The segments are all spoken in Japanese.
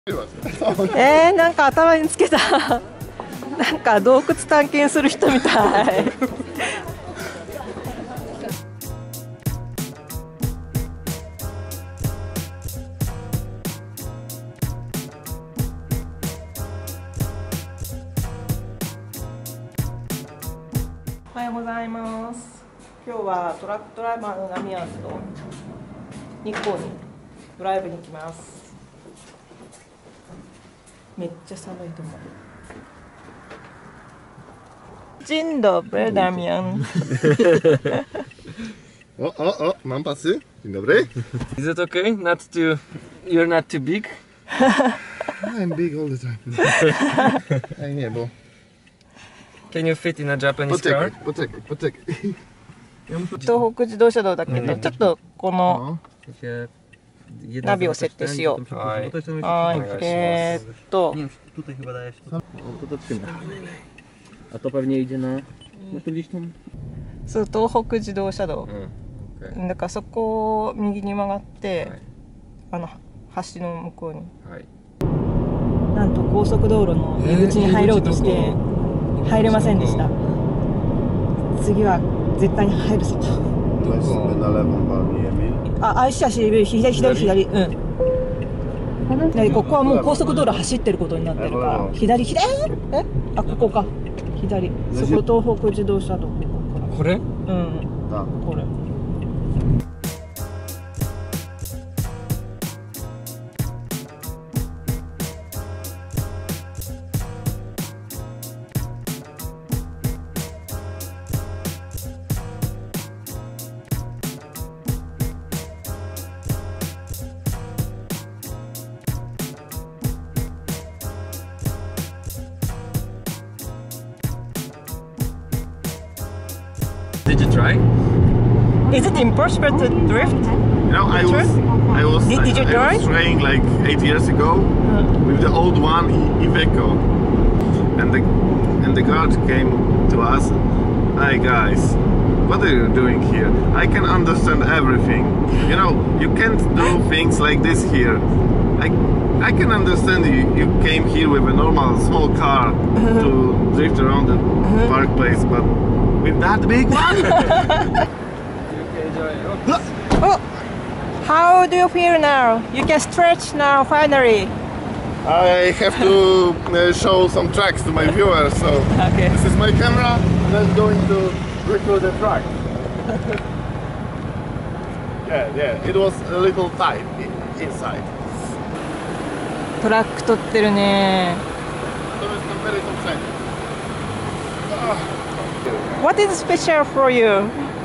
なんか頭につけたなんか洞窟探検する人みたいおはようございます。今日はトラックドライバーのダミアンと日光にドライブに行きます。めっちゃ寒いと思う。Dzień dobry, Damian. Mam pasy. Dzień dobry. Is it okay? You're not too big? I'm big all the time. Nie, bo... Can you fit in a Japanese car? Poczekaj. 東北自動車道だけど、ちょっとこのナビを設定しよう。はい。東北自動車道。だからそこを右に曲がって、橋の向こうに。なんと高速道路の入り口に入ろうとして入れませんでした。次は絶対に入るぞ。左。ここはもう高速道路走ってることになってるから、左。ここか。左。そこ東北自動車道。 これ？ うん。これ。 Did you try? Is it impossible to drift? You know, I was trying like 8 years ago with the old one Iveco, and the guard came to us. Hi guys, what are you doing here? I can understand everything. You know, you can't do things like this here. I can understand you came here with a normal small car to drift around the park place, but with that big one? Oh, how do you feel now? You can stretch now finally. I have to show some tracks to my viewers, so okay. This is my camera and I'm going to record the track. yeah, it was a little tight inside. トラック撮ってるね。What is special for you?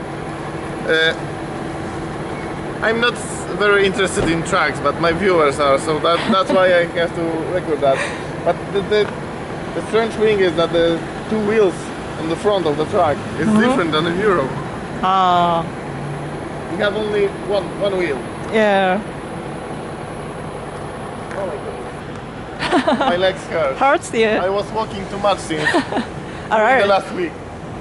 I'm not very interested in tracks, but my viewers are, so that's why I have to record that. But the strange thing is that the two wheels on the front of the track is different than in Europe. We have only one wheel. Yeah. Oh my God. My legs hurt. Hurts you? I was walking too much since Alright. the last week.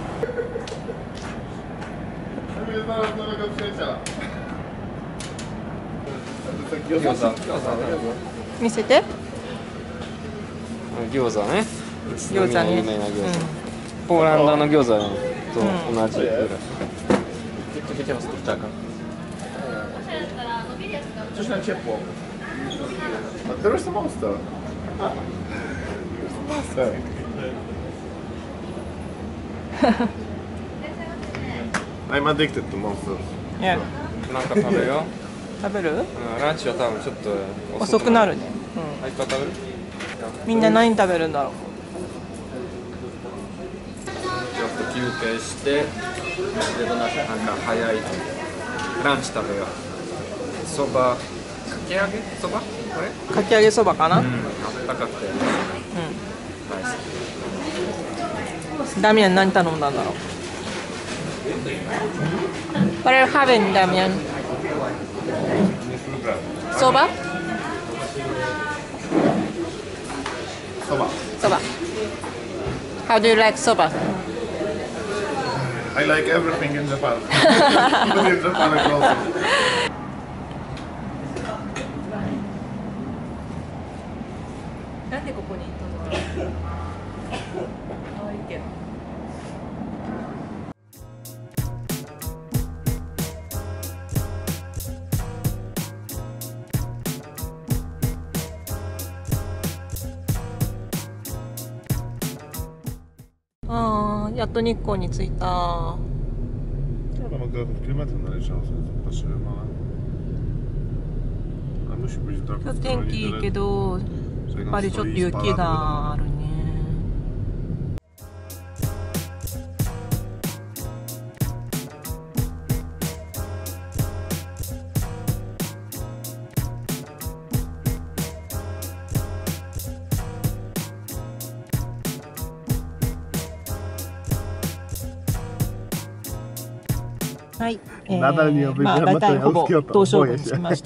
見せて。 餃子ね。 有名な餃子。 ポーランドの餃子と同じぐらい。 Coś nam ciepło. There is a monster. Monster. I'm addicted to monsters. Yeah. なんか食べよう。 食べる？ ランチは多分ちょっと遅くなるね。 いっぱい食べる？ みんな何食べるんだろう。 ちょっと休憩して、なんか早いランチ食べよう。そば、かき揚げそば？これ？ かき揚げそばかな？ あったかくて。 ダミアン何頼んだんだろう。What are you having, Damian? そば？そば。How do you like そば？ I like everything in Japan. Even in Japan also. なんでここに行ったの？可愛いけど。ああ、やっと日光に着いた。天気いいけど、やっぱりちょっと雪があるね。はい、まあ大体ほぼ東照宮に着きました。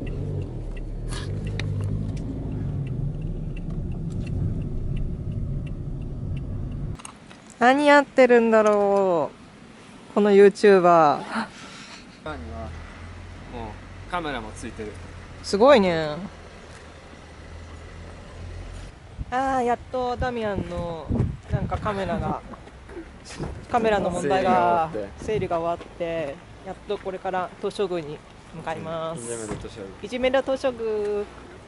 何やってるんだろう、この YouTuber。 バーにはもうカメラもついてる。 すごいね。ああ、やっとダミアンのなんかカメラの問題が整理が終わって、やっとこれから東照宮に向かいます。いじめる東照宮。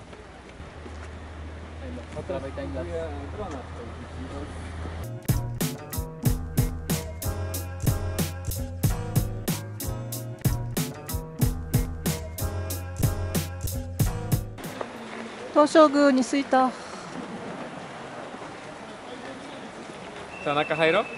東照宮に着いた。 さあ中入ろう。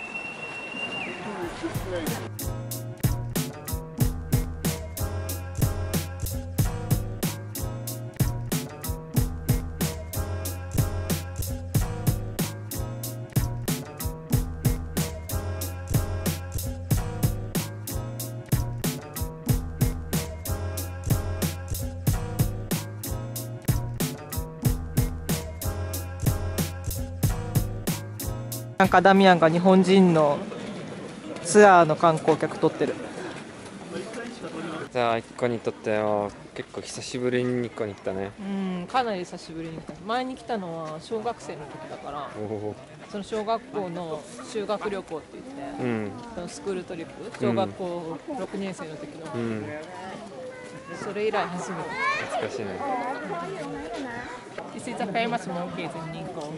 なんかダミアンが日本人のツアーの観光客撮ってる。 じゃあ一個に撮ったよ。結構久しぶりに日光に来たね。 うん、かなり久しぶりに来た。前に来たのは小学生の時だから、その小学校の修学旅行って言って、そのスクールトリップ、小学校6年生の時の、それ以来初めて。 懐かしいね。 This is a famous monkeys in Nikko.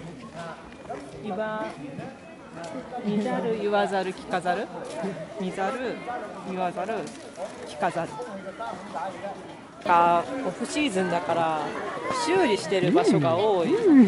見ざる、言わざる、聞かざる、見ざる、言わざる、聞かざる。オフシーズンだから修理してる場所が多い。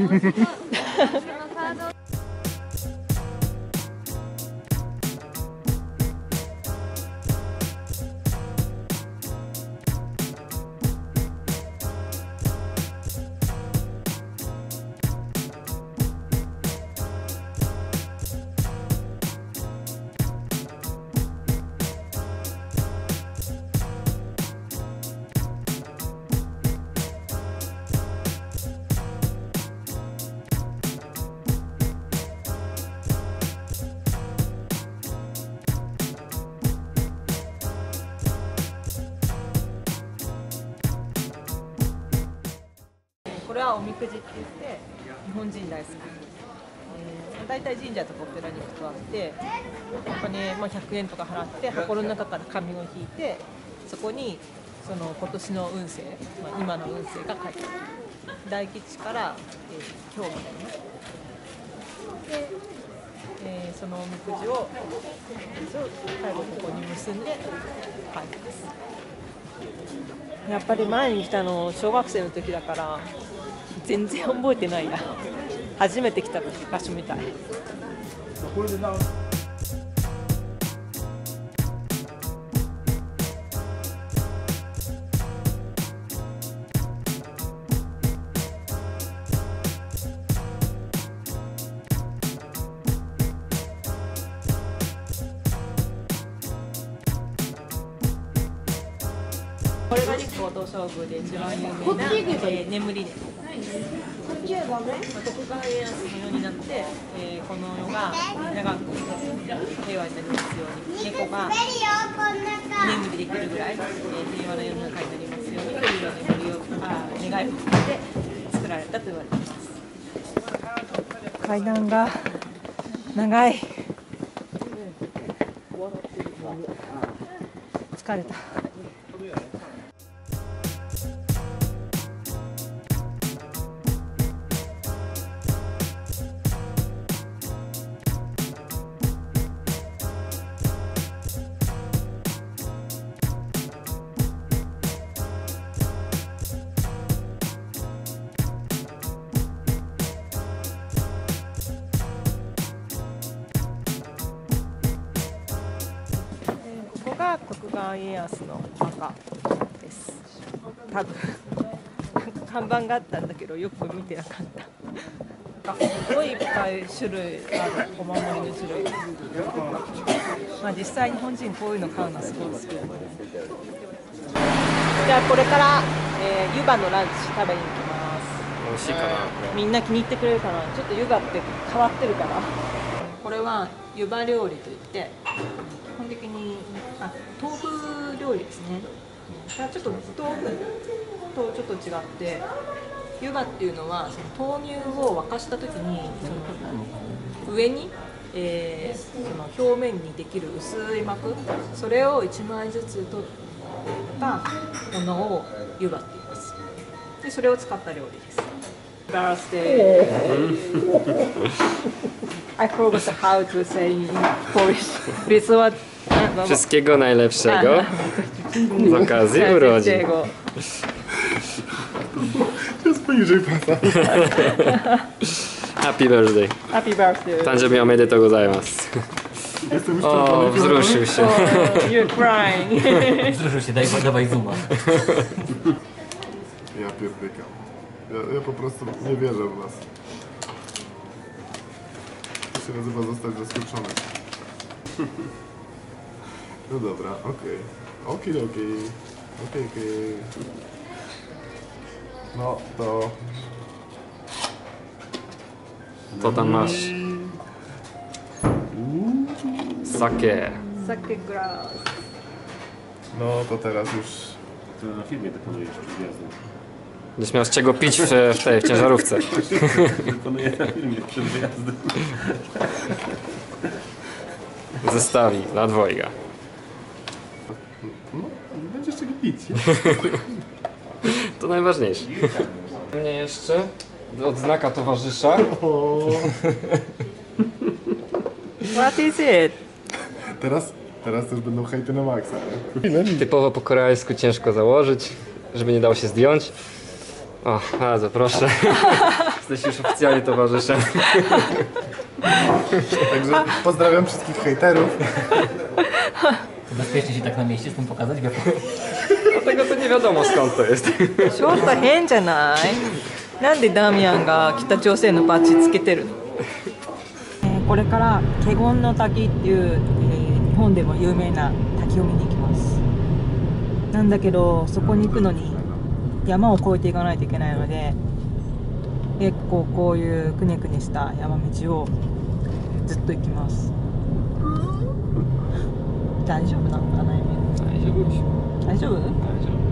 これはおみくじって言って日本人大好き。大体神社とかお寺に行くとあって、お金、100円とか払って箱の中から紙を引いて、そこにその今年の運勢、今の運勢が書いてある。大吉から、今日までので、そのおみくじを最後ここに結んで書いてます。やっぱり前に来たの小学生の時だから全然覚えてないや。初めて来た場所みたい。これが日光東照宮で一番有名な、眠り猫。徳川家康の世になって、この世が長く平和になりますように、猫が眠りできるぐらい、平和な世の中になりますようにという願いを込めて作られたと言われています。 階段が長い。疲れた。ここが徳川家康の墓です。多分看板があったんだけどよく見てなかった。すごいいっぱい種類あるお守りの種類。まあ実際日本人こういうの買うのすごい好きだね。じゃあこれから、湯葉のランチ食べに行きます。 美味しいかな。 みんな気に入ってくれるかな。ちょっと湯葉って変わってるから。これは湯葉料理といって基本的に豆腐料理ですね。ちょっと豆腐とちょっと違って湯葉っていうのはその豆乳を沸かした時にその上に、その表面にできる薄い膜、それを1枚ずつ取ったものを湯葉って言います。でそれを使った料理です。Birthday. I forgot how to say in Polish. This was Wszystkiego najlepszego z okazji urodzin. Jest poniżej pasa. Happy birthday. Happy birthday. 誕生日おめでとうございます。O, wzruszył się. You're crying. Wzruszył się, dawaj zooma. Ja pierdykam. Ja po prostu nie wierzę w was. To się nazywa zostać zaskoczony. No dobra, okej. Okej. No to... Co tam masz? Sake. Sake glass. No to teraz już... To na filmie deponujesz przed wjazdem. Będziesz miał z czego pić w tej ciężarówce. Deponuję na filmie przed wyjazdem. Zestawi dla dwojga. No, będziesz czego pić. To najważniejsze. Mnie jeszcze odznaka towarzysza. What is it? Teraz też będą hejty na maksa. Typowo po koreańsku ciężko założyć, żeby nie dało się zdjąć. O, bardzo proszę. Jesteś już oficjalnie towarzyszem. Także pozdrawiam wszystkich hejterów. Bezpiecznie się tak na mieście z tym pokazać? Dlatego to nie wiadomo skąd to jest. ちょっと変じゃない？なんでダミアンが北朝鮮のバッジつけてるの？これから華厳の滝っていう、日本でも有名な滝を見に行きます。なんだけどそこに行くのに山を越えていかないといけないので、結構こういうくねくねした山道をずっと行きます。大丈夫なのかな？ 大丈夫でしょ。 大丈夫？ 大丈夫。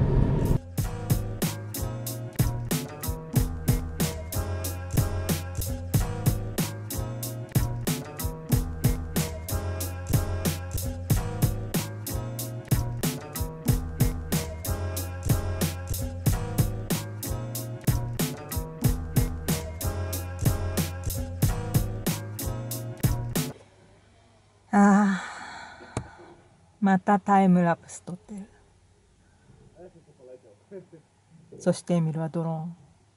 ああ、またタイムラプス撮ってる。そしてエミルはドローン。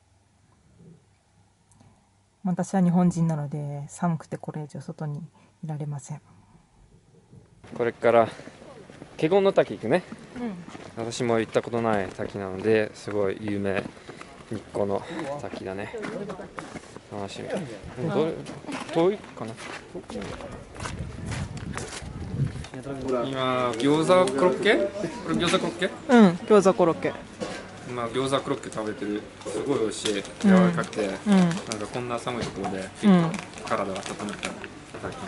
私は日本人なので寒くてこれ以上外にいられません。 これから華厳の滝行くね、私も行ったことない滝なのですごい有名日光の滝だね。楽しみ。遠いかな。今餃子コロッケ？これ餃子コロッケ？ うん、餃子コロッケ。 まあ餃子コロッケ食べてる。すごい美味しい。柔らかくて、なんかこんな寒いところで結構体が温まったらいただきます。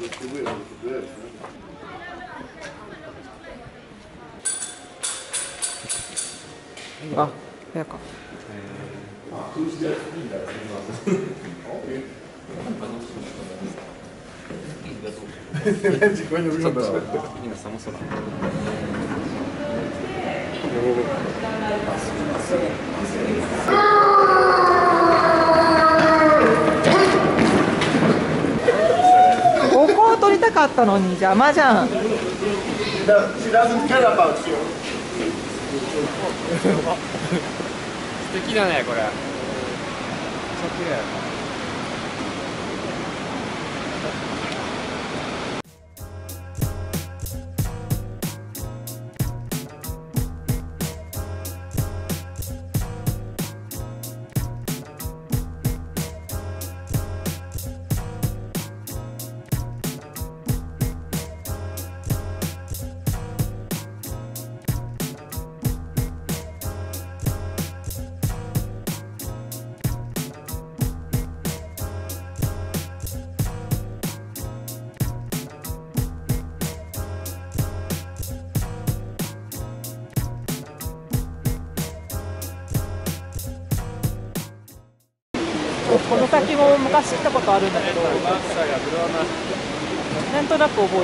あ、早か。 今寒そうだ。 ここを撮りたかったのに邪魔じゃん。素敵だねこれ。めっちゃ綺麗。 この滝も昔行ったことあるんだけど、なんとなく覚えてる。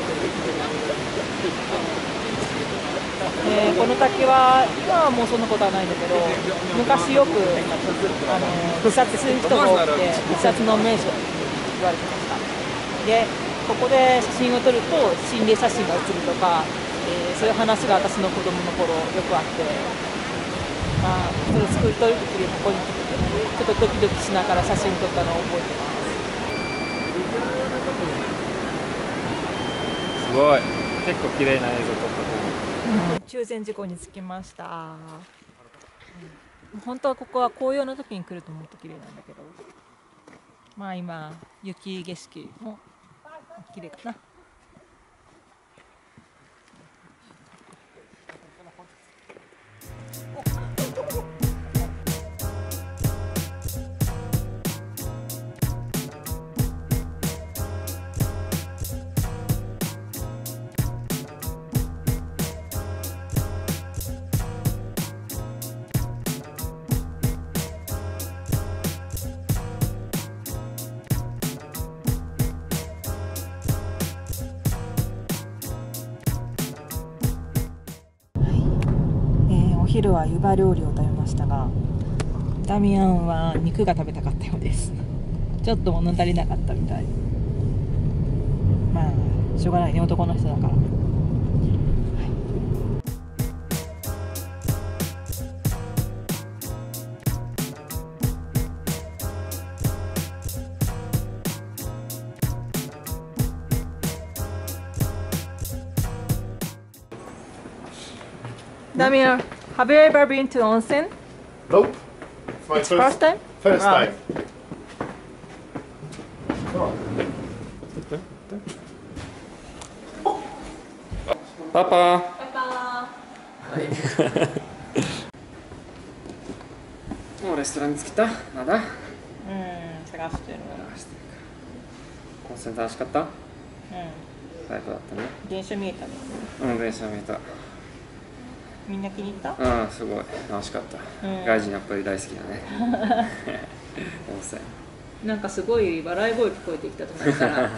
この滝は今はもうそんなことはないんだけど、昔よく自殺する人が多くて自殺の名所と言われてました。でここで写真を撮ると心霊写真が写るとか、そういう話が私の子供の頃よくあって、それを作り撮る時にここに来てちょっとドキドキしながら写真撮ったのを覚えてます。 すごい、結構綺麗な映像撮った。 中禅寺湖に着きました。本当はここは紅葉の時に来るともっと綺麗なんだけど、今雪景色も綺麗かな。お昼は湯葉料理を食べましたが、ダミアンは肉が食べたかったようです。ちょっと物足りなかったみたい。しょうがないね、男の人だから。Damian, have you ever been to onsen? Nope. It's my First time? First time. Papa. Papa. もうレストランに着いた？まだ？ 探してる。 温泉楽しかった？最高だったね。 電車見えたね。 電車見えた。 みんな気に入った？ すごい楽しかった。外人やっぱり大好きだね。温泉。 なんかすごい笑い声聞こえてきたと思ったら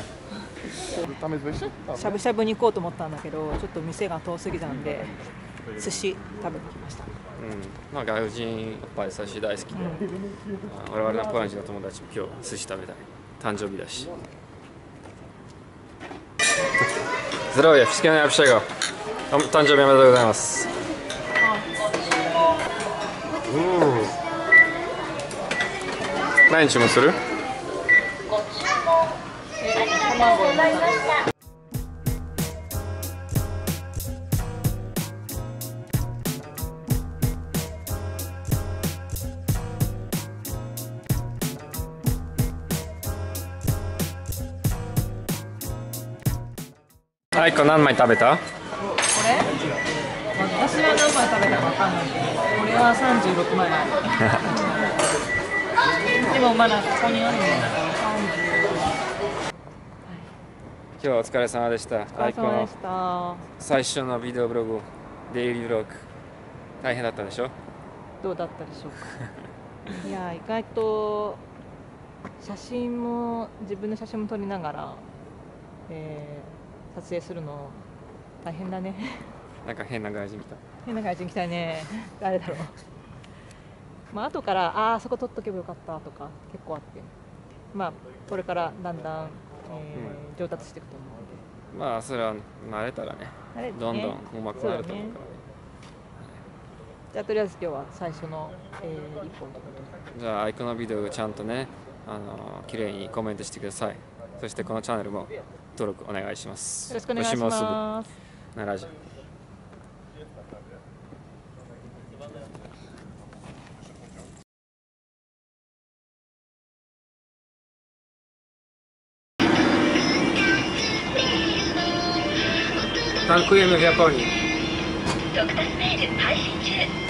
しゃぶしゃぶに行こうと思ったんだけど、ちょっと店が遠すぎたんで寿司食べに来ました。 外人やっぱり寿司大好きで、我々のポーランドの友達も今日寿司食べたい。誕生日だし。Zdrowie, wszystkiego najlepszego.誕生日おめでとうございます。何注文する？あいこ何枚食べた？ これ？私は何枚食べたか分かんないけど、これは36枚ある。でもまだここにあるんだから今日はお疲れ様でした。 お疲れ様でした。 最初のビデオブログ、デイリーブログ、大変だったでしょ？ どうだったでしょうか。いや、意外と写真も自分の写真も撮りながら、撮影するの大変だね。 なんか変な外人来た。 変な外人来たね。誰だろう。まあ後からそこ撮っとけばよかったとか結構あって、まあこれからだんだん、上達していくと思うので。 まあそれは慣れたらね、どんどん上手くなると思うから。 じゃあとりあえず今日は最初の、一本。 じゃあアイコのビデオをちゃんとね、綺麗にコメントしてください。そしてこのチャンネルも登録お願いします。 よろしくお願いします。 ならじゃ。タンクエムジャポニー。特撮メール配信中。